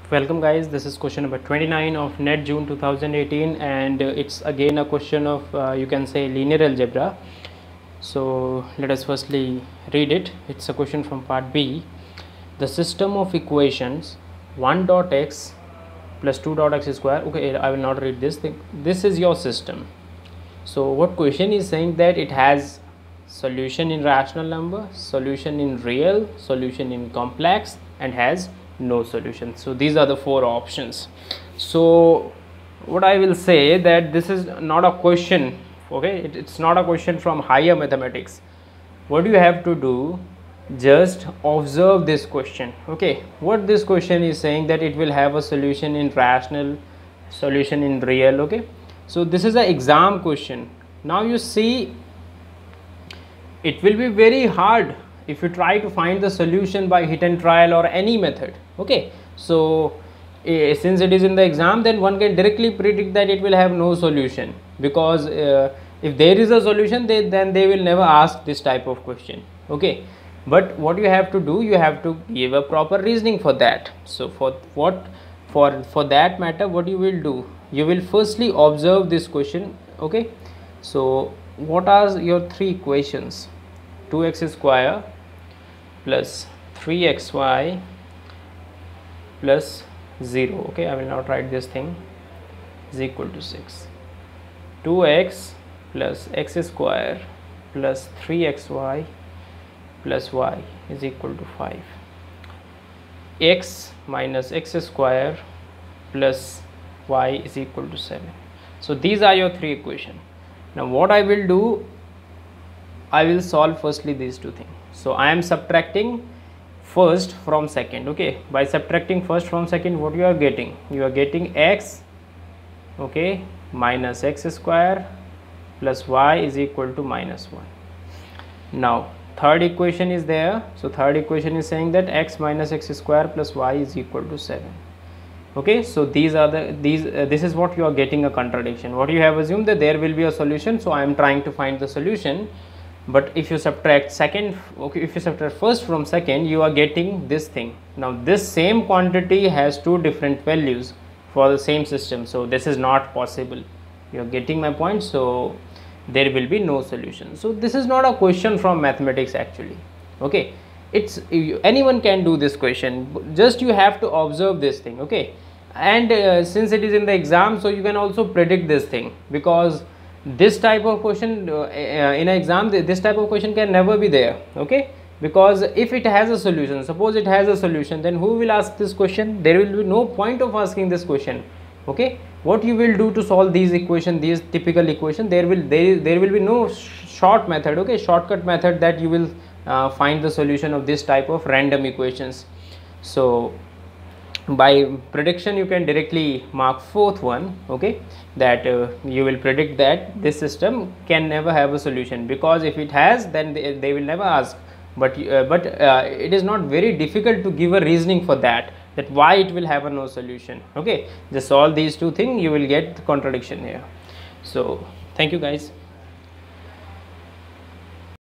Welcome guys, this is question number 29 of NET June 2018 and it's again a question of you can say linear algebra. So let us firstly read it. It's a question from part B. The system of equations 1 dot x plus 2 dot x square. Okay, I will not read this thing. This is your system. So what question is saying that it has solution in rational number, solution in real, solution in complex, and has no solution. So these are the four options. So what I will say that this is not a question, okay, it's not a question from higher mathematics. What you have to do, just observe this question. Okay, what this question is saying that it will have a solution in rational, solution in real. Okay, so this is an exam question. Now you see, it will be very hard if you try to find the solution by hit and trial or any method. Okay, so since it is in the exam, then one can directly predict that it will have no solution, because if there is a solution, then they will never ask this type of question. Okay, but what you have to do, you have to give a proper reasoning for that. So for that matter, what you will do, you will firstly observe this question. Okay, so what are your three equations? 2x square plus 3xy plus 0. Okay, I will not write this thing, is equal to 6. 2x plus x square plus 3xy plus y is equal to 5. X minus x square plus y is equal to 7. So these are your three equations. Now what I will do, I will solve firstly these two things. So I am subtracting first from second. Okay, by subtracting first from second, what you are getting? You are getting x, okay, minus x square plus y is equal to minus 1. Now third equation is there. So third equation is saying that x minus x square plus y is equal to 7. Okay, so these are this is what you are getting, a contradiction. What you have assumed that there will be a solution, so I am trying to find the solution. But if you subtract second, okay, if you subtract first from second, you are getting this thing. Now this same quantity has two different values for the same system, so this is not possible. You are getting my point? So there will be no solution. So this is not a question from mathematics actually. Okay, it's anyone can do this question, just you have to observe this thing. Okay, and since it is in the exam, so you can also predict this thing, because this type of question in an exam, this type of question can never be there. Okay, because if it has a solution, suppose it has a solution, then who will ask this question? There will be no point of asking this question. Okay, what you will do to solve these equations, these typical equations, there will be no short method, okay, shortcut method that you will find the solution of this type of random equations. So by prediction you can directly mark fourth one. Okay, that you will predict that this system can never have a solution, because if it has, then they will never ask. But it is not very difficult to give a reasoning for that why it will have a no solution. Okay, just solve these two things, you will get the contradiction here. So thank you guys.